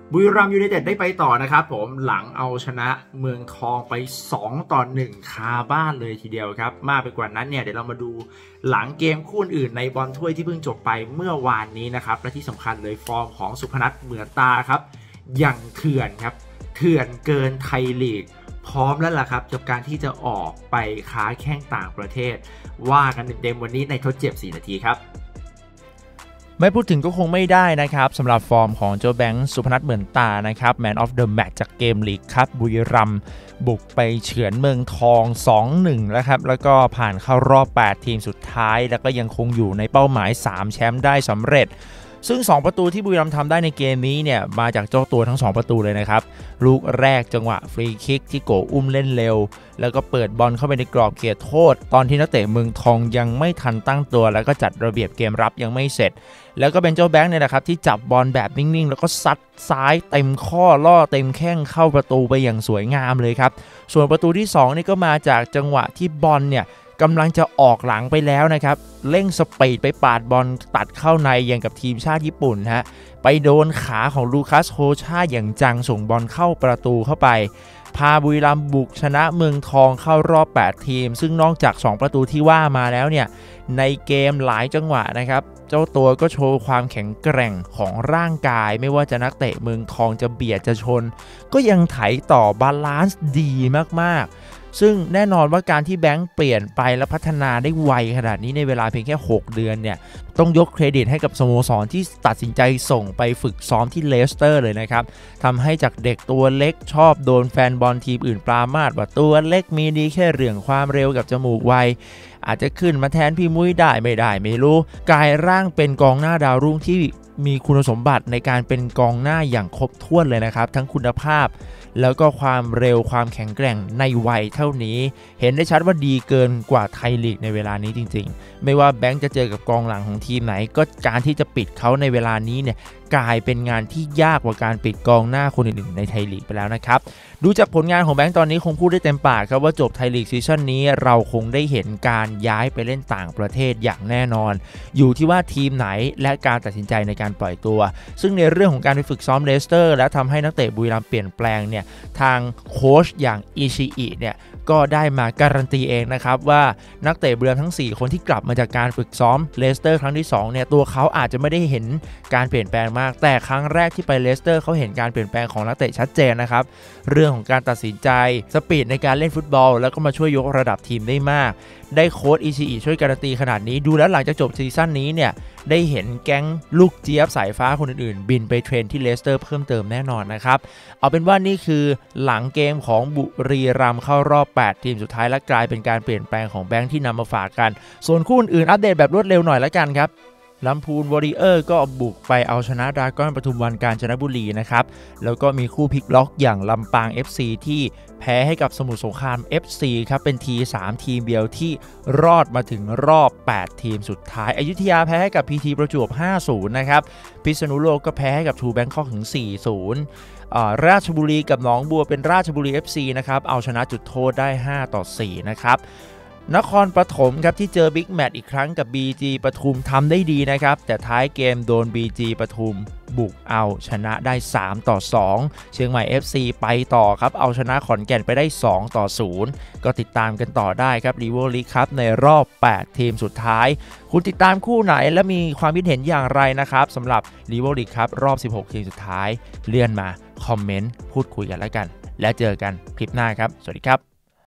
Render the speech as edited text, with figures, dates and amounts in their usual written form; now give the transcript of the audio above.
บุรีรัมย์ยูไนเต็ดได้ไปต่อนะครับผมหลังเอาชนะเมืองทองไป2-1คาบ้านเลยทีเดียวครับมากไปกว่านั้นเนี่ยเดี๋ยวเรามาดูหลังเกมคู่อื่นในบอลถ้วยที่เพิ่งจบไปเมื่อวานนี้นะครับและที่สำคัญเลยฟอร์มของสุพนัทเหมือนตาครับอย่างเถื่อนครับเถื่อนเกินไทยลีกพร้อมแล้วล่ะครับกับการที่จะออกไปค้าแข้งต่างประเทศว่ากันเต็มๆวันนี้ในทดเจ็บ4 นาทีครับไม่พูดถึงก็คงไม่ได้นะครับสำหรับฟอร์มของโจแบงค์สุพนัทเหมือนตานะครับแมนออฟเดอะแมตช์จากเกมลีกครับบุรีรัมย์บุกไปเฉือนเมืองทอง 2-1 แล้วครับแล้วก็ผ่านเข้ารอบ8ทีมสุดท้ายแล้วก็ยังคงอยู่ในเป้าหมาย3แชมป์ได้สำเร็จซึ่ง2ประตูที่บุรีรัมย์ทำได้ในเกมนี้เนี่ยมาจากเจ้าตัวทั้ง2ประตูเลยนะครับลูกแรกจังหวะฟรีคิกที่โกอุ้มเล่นเร็วแล้วก็เปิดบอลเข้าไปในกรอบเขตโทษตอนที่นักเตะเมืองทองยังไม่ทันตั้งตัวแล้วก็จัดระเบียบเกมรับยังไม่เสร็จแล้วก็เป็นเจ้าแบงค์เนี่ยแหละครับที่จับบอลแบบนิ่งๆแล้วก็ซัดซ้ายเต็มข้อล่อเต็มแข้งเข้าประตูไปอย่างสวยงามเลยครับส่วนประตูที่2นี่ก็มาจากจังหวะที่บอลเนี่ยกำลังจะออกหลังไปแล้วนะครับเร่งสปีดไปปาดบอลตัดเข้าในอย่างกับทีมชาติญี่ปุ่นฮะไปโดนขาของลูคัสโฮชาอย่างจังส่งบอลเข้าประตูเข้าไปพาบุรีรัมย์บุกชนะเมืองทองเข้ารอบ8ทีมซึ่งนอกจาก2ประตูที่ว่ามาแล้วเนี่ยในเกมหลายจังหวะนะครับเจ้าตัวก็โชว์ความแข็งแกร่งของร่างกายไม่ว่าจะนักเตะเมืองทองจะเบียดจะชนก็ยังไถต่อบาลานซ์ดีมากๆซึ่งแน่นอนว่าการที่แบงค์เปลี่ยนไปและพัฒนาได้ไวขนาดนี้ในเวลาเพียงแค่6เดือนเนี่ยต้องยกเครดิตให้กับสโมสรที่ตัดสินใจส่งไปฝึกซ้อมที่เลสเตอร์เลยนะครับทำให้จากเด็กตัวเล็กชอบโดนแฟนบอลทีมอื่นปรามาสว่าตัวเล็กมีดีแค่เรื่องความเร็วกับจมูกไวอาจจะขึ้นมาแทนพี่มุ้ยได้ไม่รู้กลายร่างเป็นกองหน้าดาวรุ่งที่มีคุณสมบัติในการเป็นกองหน้าอย่างครบถ้วนเลยนะครับทั้งคุณภาพแล้วก็ความเร็วความแข็งแกร่งในวัยเท่านี้เห็นได้ชัดว่าดีเกินกว่าไทยลีกในเวลานี้จริงๆไม่ว่าแบงค์จะเจอกับกองหลังของทีมไหนก็การที่จะปิดเขาในเวลานี้เนี่ยกลายเป็นงานที่ยากกว่าการปิดกองหน้าคนอื่นๆในไทยลีกไปแล้วนะครับดูจากผลงานของแบงค์ตอนนี้คงพูดได้เต็มปากครับว่าจบไทยลีกซีซั่นนี้เราคงได้เห็นการย้ายไปเล่นต่างประเทศอย่างแน่นอนอยู่ที่ว่าทีมไหนและการตัดสินใจในการปล่อยตัวซึ่งในเรื่องของการไปฝึกซ้อมเลสเตอร์และทำให้นักเตะบุรีรัมย์เปลี่ยนแปลงเนี่ยทางโค้ชอย่างอิชิอิเนี่ยก็ได้มาการันตีเองนะครับว่านักเตะบุรีรัมย์ทั้ง4คนที่กลับมาจากการฝึกซ้อมเลสเตอร์ครั้งที่2เนี่ยตัวเขาอาจจะไม่ได้เห็นการเปลี่ยนแปลงมากแต่ครั้งแรกที่ไปเลสเตอร์เขาเห็นการเปลี่ยนแปลงของนักเตะชัดเจนนะครับเรื่องของการตัดสินใจสปีดในการเล่นฟุตบอลแล้วก็มาช่วยยกระดับทีมได้มากได้โค้ชอิชิอิช่วยการันตีขนาดนี้ดูแล้วหลังจากจบซีซั่นนี้เนี่ยได้เห็นแก๊งลูกเจี๊ยบสายฟ้าคนอื่นๆบินไปเทรนที่เลสเตอร์เพิ่มเติมแน่นอนนะครับเอาเป็นว่านี่คือหลังเกมของบุรีรัมย์เข้ารอบ8ทีมสุดท้ายและกลายเป็นการเปลี่ยนแปลงของแบงค์ที่นำมาฝากกันส่วนคู่อื่นอัปเดตแบบรวดเร็วหน่อยละกันครับลำพูนวอริเออร์ก็บุกไปเอาชนะดราก้อนปทุมวันกาญจนบุรีนะครับแล้วก็มีคู่พลิกล็อกอย่างลำปาง FC ที่แพ้ให้กับสมุทรสงคราม FC ครับเป็น3ทีมเดียวที่รอดมาถึงรอบ8ทีมสุดท้ายอยุธยาแพ้ให้กับ PT ประจวบ 5-0 นะครับพิษณุโลกก็แพ้ให้กับทูแบงคอกถึง 4-0ราชบุรีกับหนองบัวเป็นราชบุรี FC นะครับเอาชนะจุดโทษได้ 5-4 นะครับนครปฐมครับที่เจอบิ๊กแมตช์อีกครั้งกับ BG ปทุมทำได้ดีนะครับแต่ท้ายเกมโดน BG ปทุมบุกเอาชนะได้ 3-2 เชียงใหม่ FC ไปต่อครับเอาชนะขอนแก่นไปได้ 2-0 ก็ติดตามกันต่อได้ครับลีโวลีกครับในรอบ8ทีมสุดท้ายคุณติดตามคู่ไหนและมีความคิดเห็นอย่างไรนะครับสำหรับลีโวลีกครับรอบ16ทีมสุดท้ายเลื่อนมาคอมเมนต์พูดคุยกันแล้วกันแล้วเจอกันคลิปหน้าครับสวัสดีครับ